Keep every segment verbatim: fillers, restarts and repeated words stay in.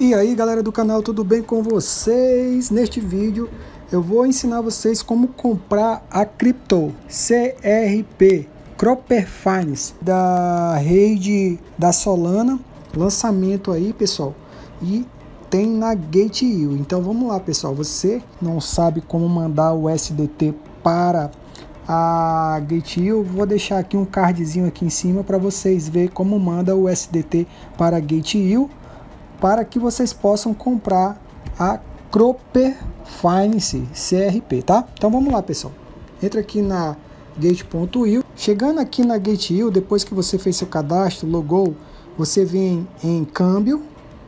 E aí galera do canal, tudo bem com vocês? Neste vídeo eu vou ensinar vocês como comprar a cripto C R P Cropper Finance da rede da Solana, lançamento aí pessoal, e tem na Gate.io. Então vamos lá pessoal, você não sabe como mandar o U S D T para a Gate.io, vou deixar aqui um cardzinho aqui em cima para vocês verem como manda o U S D T para a Gate.io, para que vocês possam comprar a Cropper Finance C R P, tá? Então vamos lá pessoal, entra aqui na Gate.io, chegando aqui na Gate.io, depois que você fez seu cadastro, logou, você vem em câmbio,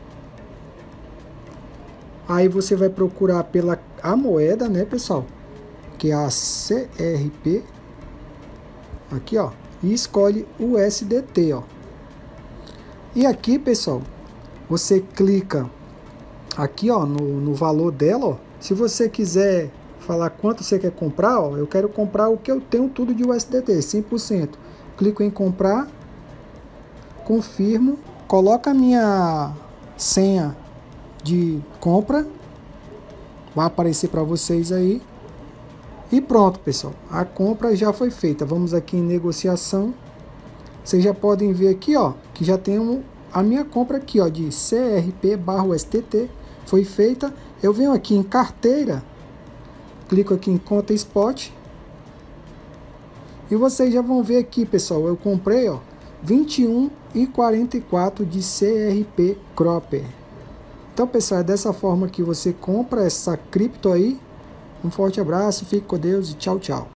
aí você vai procurar pela a moeda, né pessoal, que é a C R P, aqui ó, e escolhe o U S D T, ó. E aqui pessoal, você clica aqui ó no, no valor dela, ó. Se você quiser falar quanto você quer comprar, ó, eu quero comprar o que eu tenho tudo de U S D T, cem por cento. Clico em comprar, confirmo, coloca a minha senha de compra, vai aparecer para vocês aí. E pronto pessoal, a compra já foi feita. Vamos aqui em negociação, vocês já podem ver aqui ó, que já tem um, a minha compra aqui ó, de C R P barra U S D T foi feita. Eu venho aqui em carteira, clico aqui em conta spot, e vocês já vão ver aqui pessoal, eu comprei ó, vinte e um e quarenta e quatro de C R P Cropper. Então pessoal, é dessa forma que você compra essa cripto aí. Um forte abraço, fique com Deus e tchau, tchau.